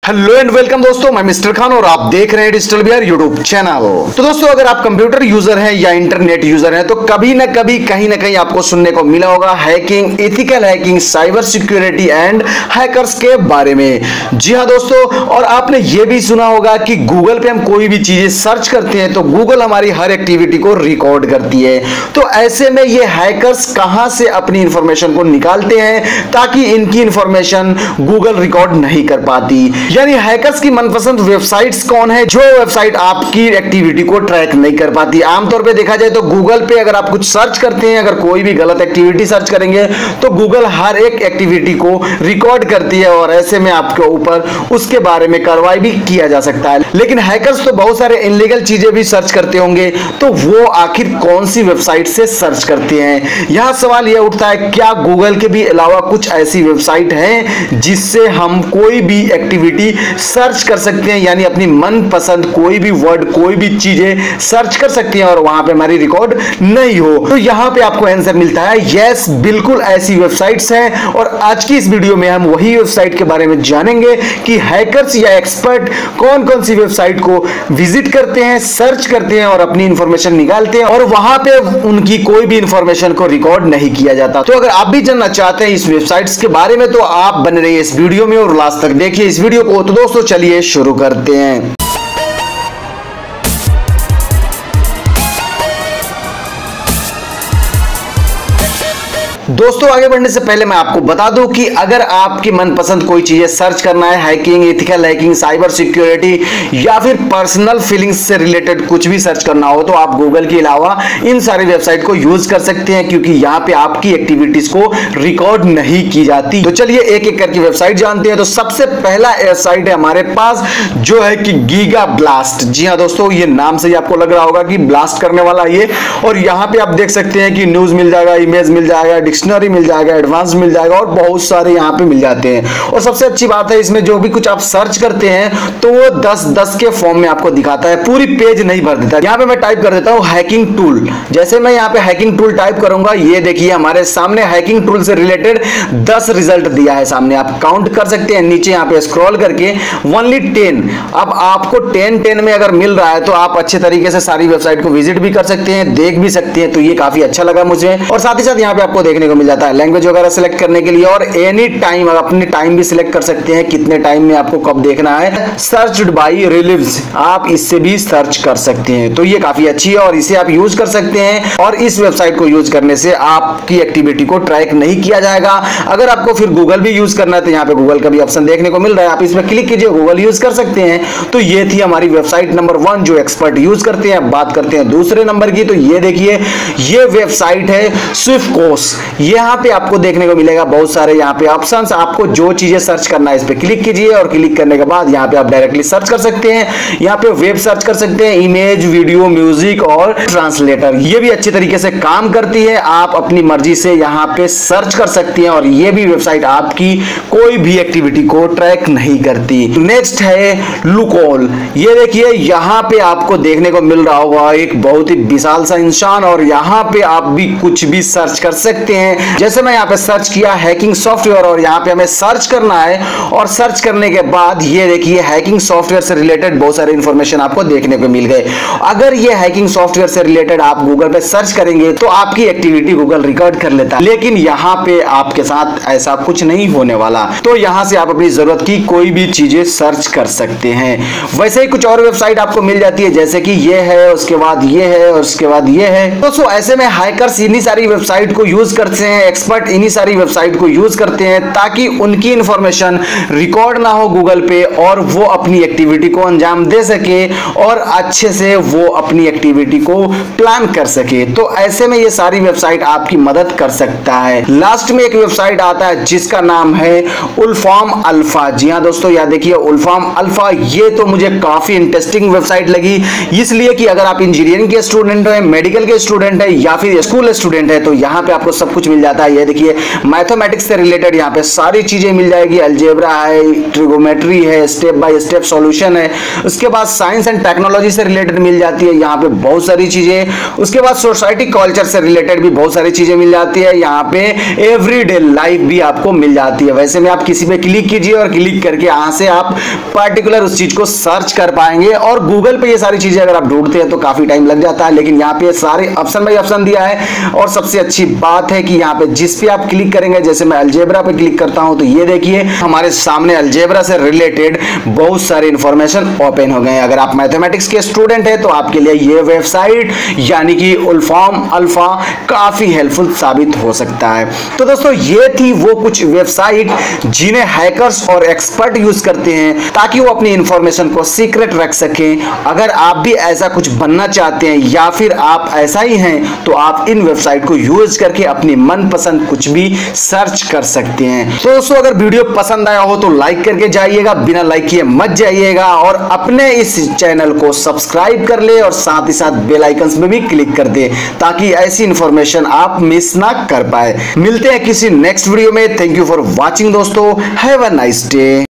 Hello and welcome दोस्तों, मैं mister Khan और आप देख रहे हैं डिजिटल बिहार यूट्यूब चैनल। तो दोस्तों, अगर आप कंप्यूटर यूजर हैं या इंटरनेट यूजर हैं तो कभी ना कभी कहीं ना कहीं आपको सुनने को मिला होगा hacking, ethical hacking, cyber security and hackers के बारे में। जी हाँ दोस्तों, और आपने ये भी सुना होगा कि गूगल पे हम कोई भी चीजें सर्च करते हैं तो गूगल हमारी हर एक्टिविटी को रिकॉर्ड करती है। तो ऐसे में ये हैकर्स कहां से अपनी इंफॉर्मेशन को निकालते हैं ताकि इनकी इंफॉर्मेशन गूगल रिकॉर्ड नहीं कर पाती। यानी हैकर्स की मनपसंद वेबसाइट्स कौन है जो वेबसाइट आपकी एक्टिविटी को ट्रैक नहीं कर पाती। आमतौर पे देखा जाए तो गूगल पे अगर आप कुछ सर्च करते हैं, अगर कोई भी गलत एक्टिविटी सर्च करेंगे तो गूगल हर एक एक्टिविटी को रिकॉर्ड करती है और ऐसे में आपके ऊपर उसके बारे में कार्रवाई भी किया जा सकता है। लेकिन हैकर्स तो बहुत सारे इनलीगल चीजें भी सर्च करते होंगे, तो वो आखिर कौन सी वेबसाइट से सर्च करते हैं। यह सवाल यह उठता है, क्या गूगल के भी अलावा कुछ ऐसी वेबसाइट हैं जिससे हम कोई भी एक्टिविटी सर्च कर सकते हैं, यानी अपनी मनपसंद कोई भी वर्ड, कोई भी चीजें सर्च कर सकते हैं और वहां पे हमारी रिकॉर्ड नहीं हो। तो यहां पे आपको आंसर मिलता है यस, बिल्कुल ऐसी वेबसाइट्स हैं। और आज की इस वीडियो में हम वही वेबसाइट के बारे में जानेंगे कि हैकर्स या एक्सपर्ट कौन कौन सी वेबसाइट को विजिट करते हैं, सर्च करते हैं और अपनी इंफॉर्मेशन निकालते हैं और वहां पे उनकी कोई भी इंफॉर्मेशन को रिकॉर्ड नहीं किया जाता। तो अगर आप भी जानना चाहते हैं इस वेबसाइट्स के बारे में तो आप बने रहिए इस वीडियो में और लास्ट तक देखिए इस वीडियो को। तो दोस्तों चलिए शुरू करते हैं। दोस्तों आगे बढ़ने से पहले मैं आपको बता दूं कि अगर आपकी मनपसंद कोई चीजें सर्च करना है, hacking, ethical hacking, cyber security या फिर पर्सनल फीलिंग्स से रिलेटेड कुछ भी सर्च करना हो तो आप गूगल के अलावा इन सारी वेबसाइट को यूज कर सकते हैं, क्योंकि यहाँ पे आपकी एक्टिविटीज को रिकॉर्ड नहीं की जाती। तो चलिए एक एक करके वेबसाइट जानते हैं। तो सबसे पहला वेबसाइट है हमारे पास जो है कि गीगा ब्लास्ट। जी हाँ दोस्तों, ये नाम से ही आपको लग रहा होगा कि ब्लास्ट करने वाला ये, और यहाँ पे आप देख सकते हैं कि न्यूज मिल जाएगा, इमेज मिल जाएगा, डिक्शनरी मिल जाएगा, एडवांस मिल जाएगा और बहुत सारे यहाँ पे मिल जाते हैं। और सबसे अच्छी बात है इसमें जो भी कुछ आप सर्च करते हैं तो वो 10-10 के फॉर्म में आपको दिखाता है, पूरी पेज नहीं भर देता। यहाँ पे मैं टाइप कर देता हूँ हैकिंग टूल। जैसे मैं यहाँ पे हैकिंग टूल टाइप करूंगा, ये देखिए हमारे सामने हैकिंग टूल से रिलेटेड 10 रिजल्ट दिया है सामने, आप काउंट कर सकते हैं। नीचे यहाँ पे स्क्रॉल करके ओनली 10, अब आपको 10 में अगर मिल रहा है तो आप अच्छे तरीके से सारी वेबसाइट को विजिट भी कर सकते हैं, देख भी सकते हैं। तो ये काफी अच्छा लगा मुझे। और साथ ही साथ यहाँ पे आपको देखने को मिल जाता है लैंग्वेज वगैरह सिलेक्ट करने के लिए और एनी टाइम, अपने टाइम भी सिलेक्ट कर सकते हैं कितने टाइम में आपको कब देखना है। सर्च्ड बाय रिलीव्स, आप इससे भी सर्च कर सकते हैं। तो ये काफी अच्छी है और इसे आप यूज कर सकते हैं। और इस वेबसाइट को यूज करने से आपकी एक्टिविटी को ट्रैक नहीं किया जाएगा। अगर आपको फिर गूगल भी यूज करना है तो यहाँ पे गूगल का भी ऑप्शन देखने को मिल रहा है, आप इसमें क्लिक कीजिए, गूगल यूज कर सकते हैं। तो ये थी हमारी वेबसाइट नंबर 1 जो एक्सपर्ट यूज करते हैं। बात करते हैं दूसरे नंबर की, तो ये देखिए ये वेबसाइट है स्विफ्टकोर्स। यहाँ पे आपको देखने को मिलेगा बहुत सारे यहाँ पे ऑप्शंस, आपको जो चीजें सर्च करना है इस पे क्लिक कीजिए और क्लिक करने के बाद यहाँ पे आप डायरेक्टली सर्च कर सकते हैं। यहाँ पे वेब सर्च कर सकते हैं, इमेज, वीडियो, म्यूजिक और ट्रांसलेटर, ये भी अच्छी तरीके से काम करती है। आप अपनी मर्जी से यहाँ पे सर्च कर सकती हैं और ये भी वेबसाइट आपकी कोई भी एक्टिविटी को ट्रैक नहीं करती। नेक्स्ट है लूकहोल। ये देखिए यहाँ पे आपको देखने को मिल रहा होगा एक बहुत ही विशाल सा इंसान और यहाँ पे आप भी कुछ भी सर्च कर सकते हैं। जैसे मैं यहाँ पे सर्च किया हैकिंग सॉफ्टवेयर और यहाँ पे हमें सर्च करना है और सर्च करने के बाद ये देखिए हैकिंग सॉफ्टवेयर से रिलेटेड बहुत सारे इंफॉर्मेशन आपको देखने को मिल गए। अगर ये हैकिंग सॉफ्टवेयर से रिलेटेड आप गूगल पे सर्च करेंगे तो आपकी एक्टिविटी गूगल रिकॉर्ड कर लेता है, लेकिन यहाँ पे आपके साथ ऐसा कुछ नहीं होने वाला। तो यहाँ से आप अपनी जरूरत की कोई भी चीजें सर्च कर सकते हैं। वैसे ही कुछ और वेबसाइट आपको मिल जाती है, जैसे कि ये है, उसके बाद ये है और उसके बाद ये है। दोस्तों ऐसे में हैकर्स इन्हीं सारी वेबसाइट को यूज करते हैं, एक्सपर्ट इन्हीं सारी वेबसाइट को यूज करते हैं ताकि उनकी इंफॉर्मेशन रिकॉर्ड ना हो गूगल पे और वो अपनी एक्टिविटी को अंजाम दे सके और अच्छे से वो अपनी एक्टिविटी को प्लान कर सके। तो ऐसे में ये सारी वेबसाइट आपकी मदद कर सकता है। लास्ट में एक वेबसाइट आता है जिसका नाम है वुलफॉर्म अल्फा। जी हाँ दोस्तों, याद देखिए वुलफॉर्म अल्फा, ये तो मुझे काफी इंटरेस्टिंग वेबसाइट लगी, इसलिए कि अगर आप इंजीनियरिंग के स्टूडेंट हैं, मेडिकल के स्टूडेंट है या फिर स्कूल स्टूडेंट है तो यहाँ पे आपको सब कुछ मिल मिल जाता है। ये देखिए मैथमेटिक्स से रिलेटेड यहाँ पे सारी चीजें मिल जाएगी, अलजेब्रा है, ट्रिगोमेट्री है, स्टेप बाय स्टेप सॉल्यूशन है। उसके बाद साइंस एंड टेक्नोलॉजी से रिलेटेड मिल जाती है यहाँ पे बहुत सारी चीजें। उसके बाद सोसाइटी कल्चर से रिलेटेड भी बहुत सारी चीजें मिल जाती है। यहाँ पे एवरीडे लाइफ भी आपको मिल जाती है। वैसे में आप किसी पे क्लिक कीजिए और क्लिक करके यहाँ से आप पर्टिकुलर उस चीज को सर्च कर पाएंगे। और गूगल पे ये सारी चीजें अगर आप ढूंढते हैं तो काफी टाइम लग जाता है, लेकिन यहाँ पे सारे ऑप्शन बाय ऑप्शन दिया है। और सबसे अच्छी बात है कि यहाँ पे जिस पे आप क्लिक करेंगे, जैसे मैं अलजेब्रा पे क्लिक करता हूं तो ये देखिए हमारे सामने अलजेब्रा से रिलेटेड बहुत सारे इंफॉर्मेशन ओपन हो गए हैं। अगर आप मैथमेटिक्स के स्टूडेंट हैं तो आपके लिए ये वेबसाइट यानी कि उलफॉर्म अल्फा काफी हेल्पफुल साबित हो सकता है। तो दोस्तों ये थी वो कुछ वेबसाइट जिन्हें हैकर्स और एक्सपर्ट यूज करते हैं ताकि वो अपनी इंफॉर्मेशन को सीक्रेट रख सकें। अगर आप भी ऐसा कुछ बनना चाहते हैं या फिर आप ऐसा ही हैं तो आप इन वेबसाइट को यूज करके अपनी मनपसंद कुछ भी सर्च कर सकते हैं। तो दोस्तों अगर वीडियो पसंद आया हो तो लाइक करके जाइएगा, बिना लाइक किए मत जाइएगा। और अपने इस चैनल को सब्सक्राइब कर ले और साथ ही साथ बेल आइकन में भी क्लिक कर दे ताकि ऐसी इंफॉर्मेशन आप मिस ना कर पाए। मिलते हैं किसी नेक्स्ट वीडियो में। थैंक यू फॉर वॉचिंग दोस्तों, हैव अ नाइस डे।